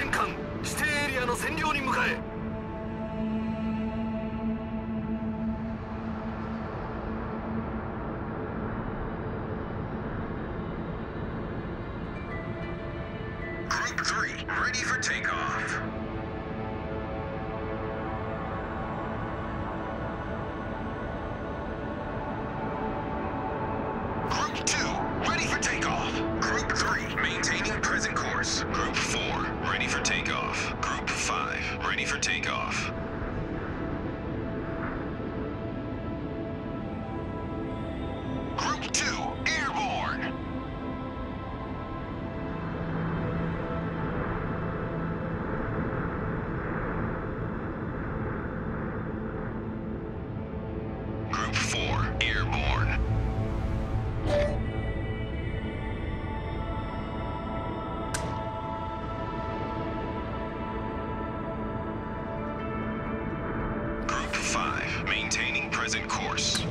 戦艦指定エリアの占領に向かえ。 Group 3, ready for takeoff. Group 2, ready for takeoff. Group 3, maintaining present course. Group 4, ready for takeoff. Group 5, ready for takeoff. Group 2, airborne. Group 4, airborne. Group 5, maintaining present course.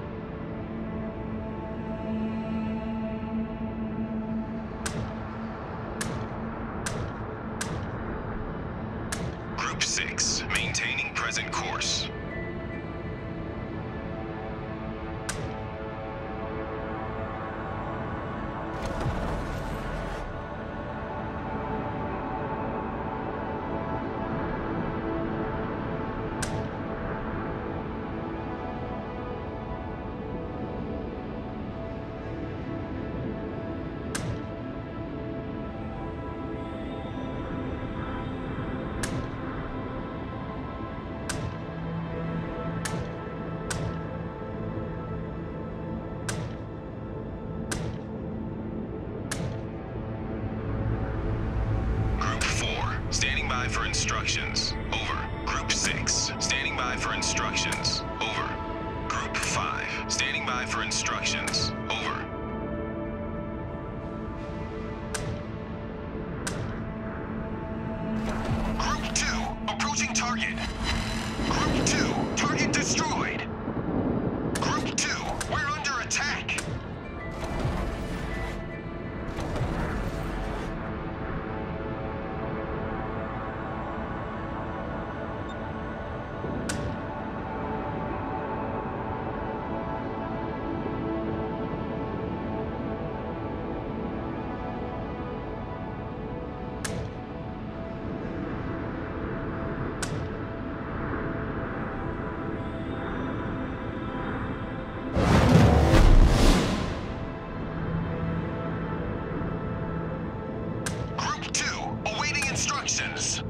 Group 6, maintaining present course. Group 4, standing by for instructions. Over. Group 6, standing by for instructions. Over. Group 5, standing by for instructions. Over. Group 2, approaching target. Group 2, target destroyed. Group 2, we're under attack. Group 2, awaiting instructions.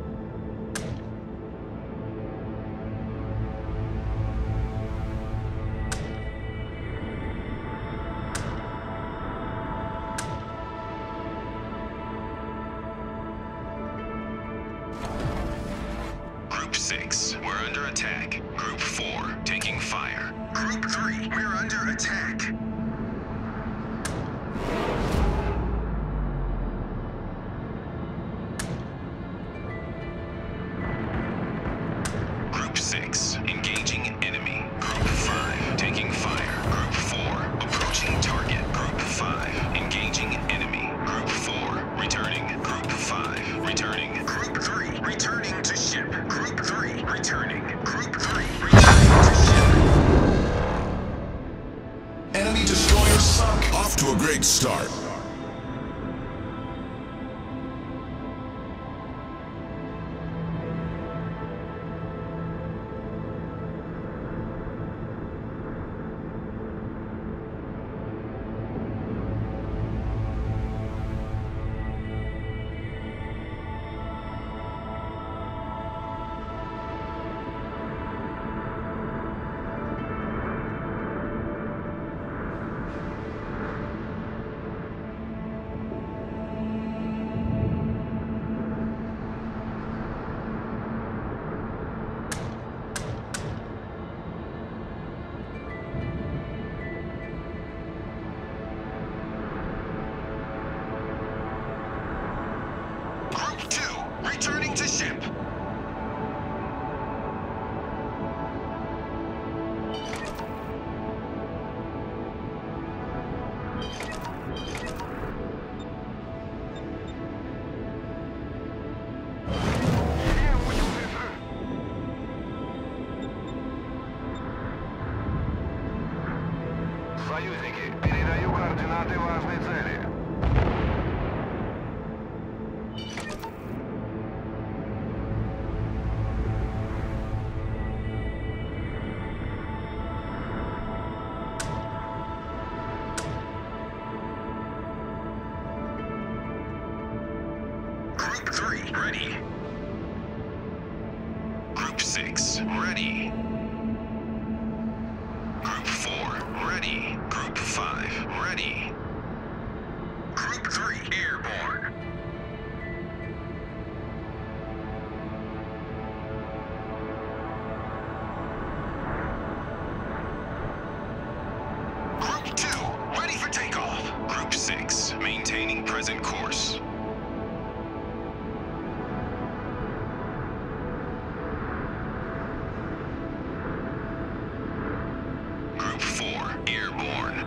Group 6, we're under attack. Group 4, taking fire. Group 3, we're under attack. Group 6, engaging enemy. Group 5, taking fire. Group 4, approaching target. Group 5, engaging enemy. Group 4, returning. Group 5, returning. Group 3, returning to ship. Group 3, returning. Group 3, returning to ship. Enemy destroyer sunk. Off to a great start. координаты важной цели. Group 3, ready. Group 6, ready. Group 4, ready. Group 5, ready. Group 3, airborne. Group 2, ready for takeoff. Group 6, maintaining present course. Group 4, airborne.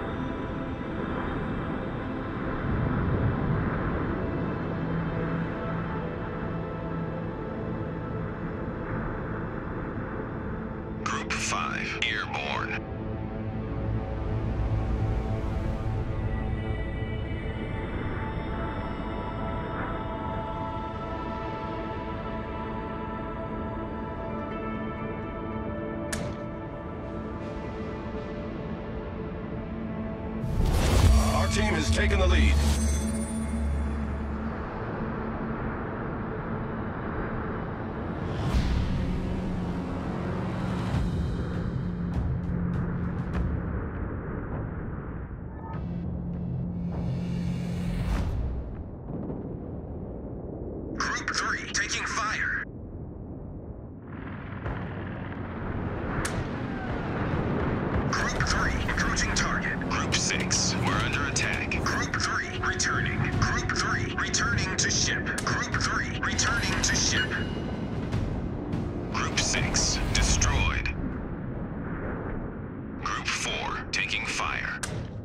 Group 5, airborne. Our team has taken the lead. Group 3, taking fire. Group 3, approaching target. Group 6, we're under attack. Group 3, returning. Group 3, returning to ship. Group 3, returning to ship. Group 6, destroyed. Group 4, taking fire.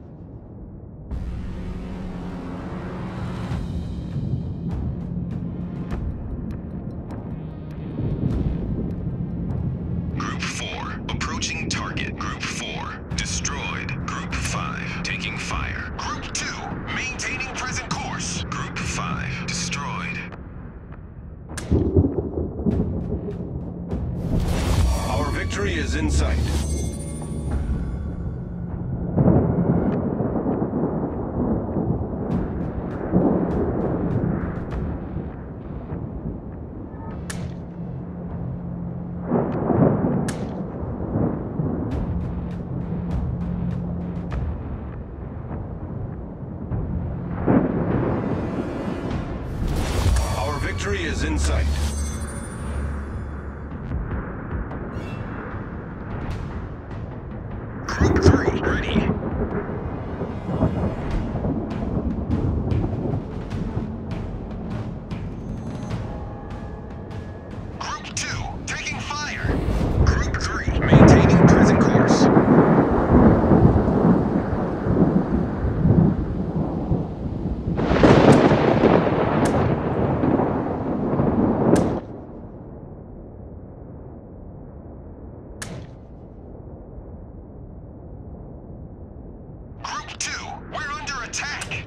Group 4, approaching target. Group 4, destroyed. Group 5, taking fire. Group 2, maintaining present course. Group 5, destroyed. Our victory is in sight. Our victory is in sight. Group 3, ready. Group 2, taking fire. Group 3, maintaining present course. Group 2, we're under attack.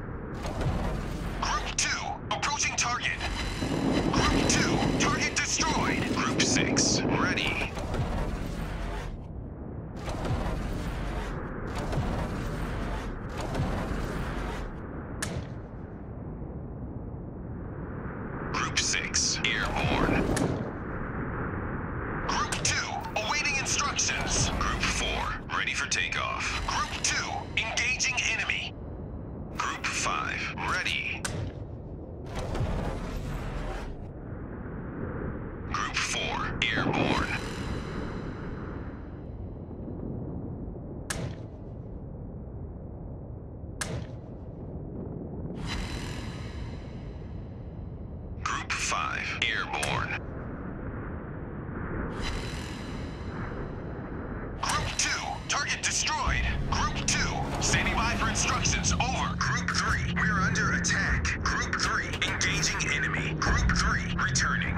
Group 2, approaching target. Group 2, target destroyed. Group 6, ready. Group 6, airborne. Group 2, awaiting instructions. Group 4, ready for takeoff. Group 2, engaging enemy. Group 5, ready. Group 4, airborne. Group 5, airborne. Group 2, target destroyed. Group 2, standing by for instructions. Over. Group 3, we're under attack. Group 3, engaging enemy. Group 3, returning.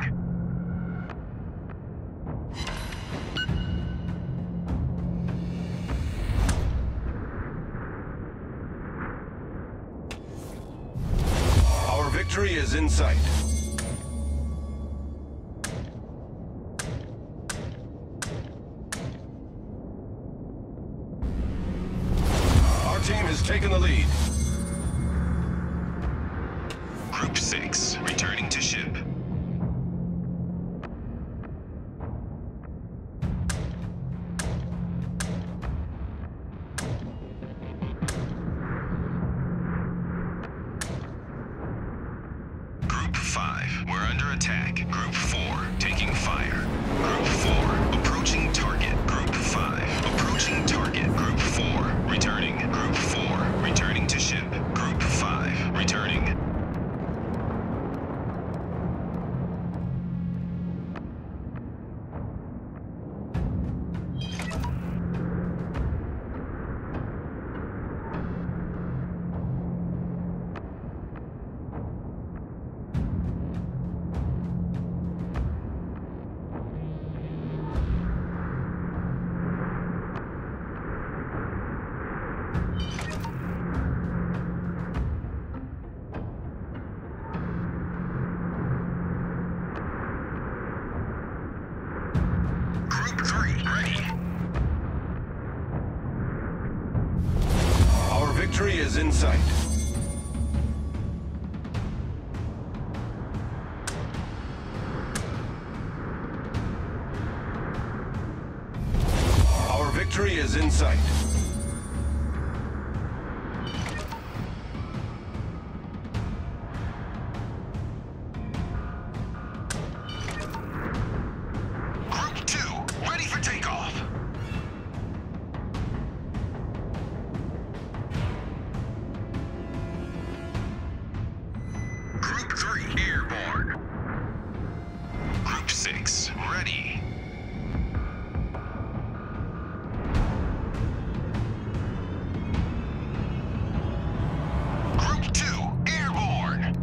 is in sight. Our team has taken the lead. Group 6, returning to ship. Group 5, we're under attack. Group 4, taking fire. Group 4, approaching target. Group 5, approaching target. Group 4, returning. Group 4, returning to ship. Group 5, returning. Group 3, ready. Our victory is in sight. Our victory is in sight. Group 2, ready for takeoff. Group 3, airborne. Group 6, ready. Group 2, airborne.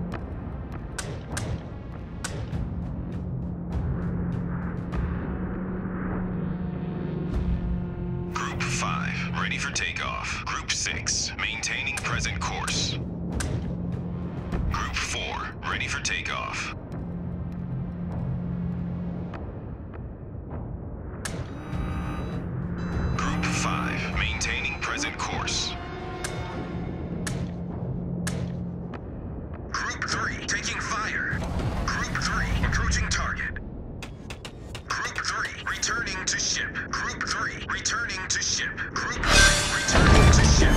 Group 5, ready for takeoff. Group 6, maintaining present course. Group 4, ready for takeoff. Group 5, maintaining present course. Group 3, taking fire. Group 3, approaching target. Group 3, returning to ship. Group 3, returning to ship. Group 3, returning to ship.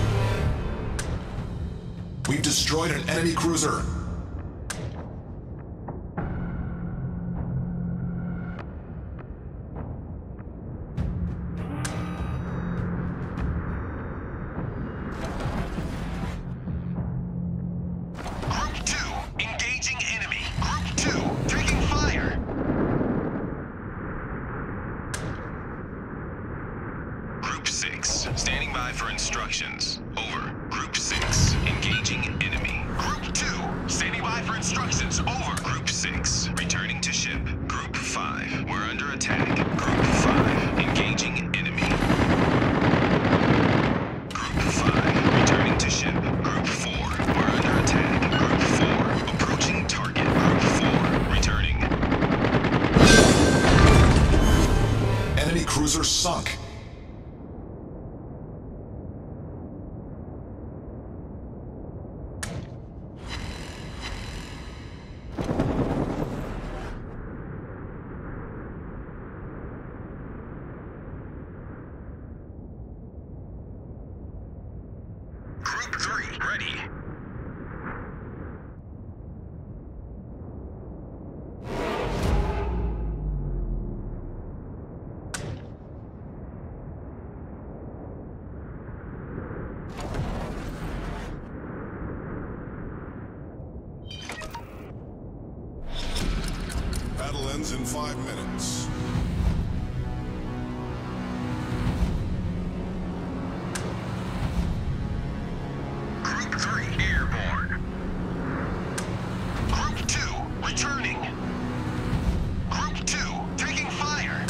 We've destroyed an enemy cruiser. Group 2, engaging enemy. Group 2, taking fire. Group 6, standing by for instructions. Over. Group 6, engaging enemy. Group 2, standing by for instructions. Over. Group 6, returning to ship. Group 5, we're under attack. Group 5, engaging enemy. Group 5, returning to ship. Group 4, we're under attack. Group 4, approaching target. Group 4, returning. Enemy cruiser sunk. Group 3, ready. Battle ends in 5 minutes. Group 3, airborne. Group 2, returning. Group 2, taking fire.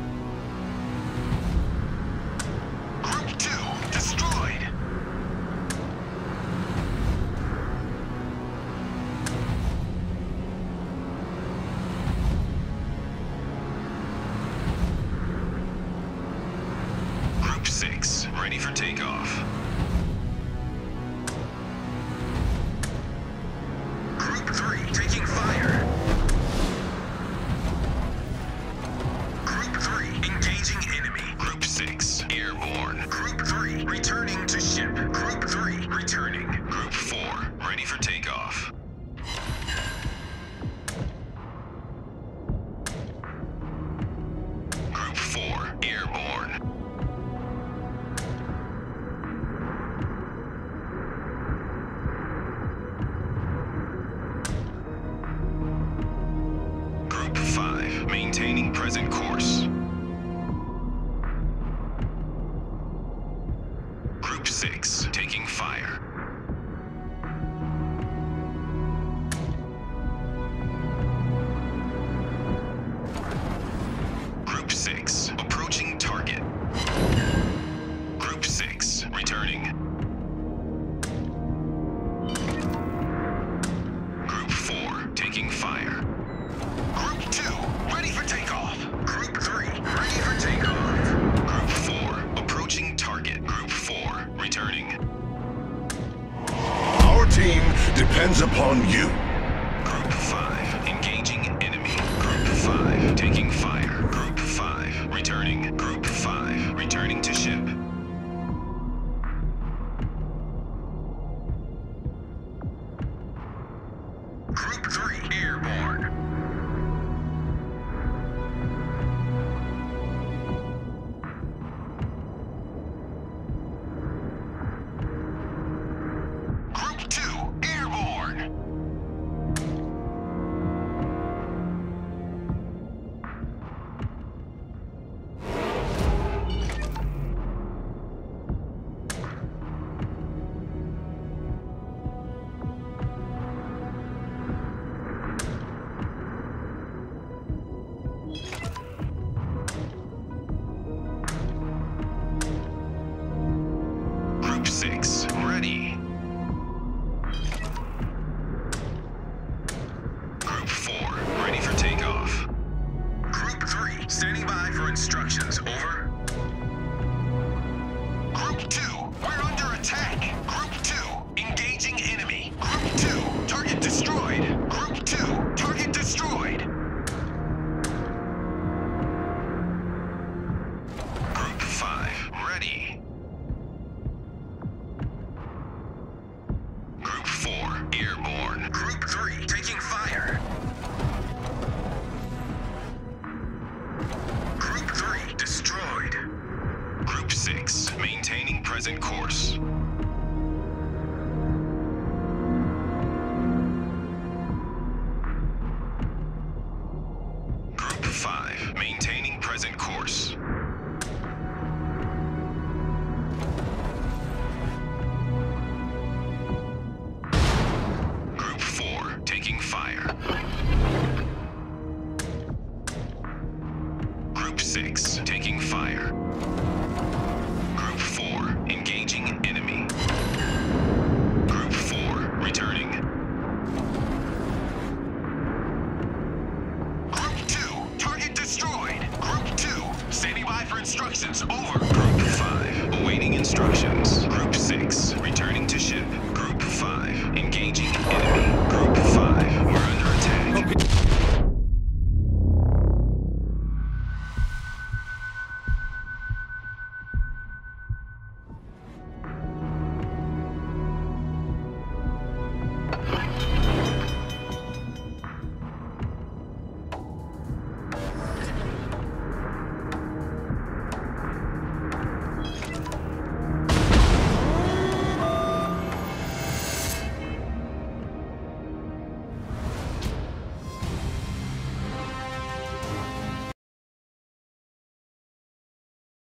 Group 2, destroyed. ready for takeoff. Group 3 taking fire. Group 3 engaging enemy. Group 6 airborne. Group 3 returning to ship. Group 3 returning. Group 4 ready for takeoff. Group 4 airborne. Group 5 maintaining present course. Group 6 taking fire. Group 6 approaching target. Group 6 returning. Group 4 taking fire. Group 2 ready for takeoff. Group 3 ready for takeoff. Group 4 approaching target. Group 4 returning. Our team depends upon you. Group 5 engaging enemy. Group 5 taking fire. Group 5 returning. Group 5 returning to ship. Group 3 airborne. Group 2 airborne. Group 6 ready. Group 4 ready for takeoff. Group 3 standing by for instructions. Over. Group 2 we're under attack. Group 2 engaging enemy. Group 2 target destroyed. Group 2 target destroyed. Group 5 ready. Group 4 airborne. Group 3 taking fire. Group 3 destroyed. Group 6 maintaining present course. Group 5 maintaining present course. Group 4 taking fire. Group 6 taking fire.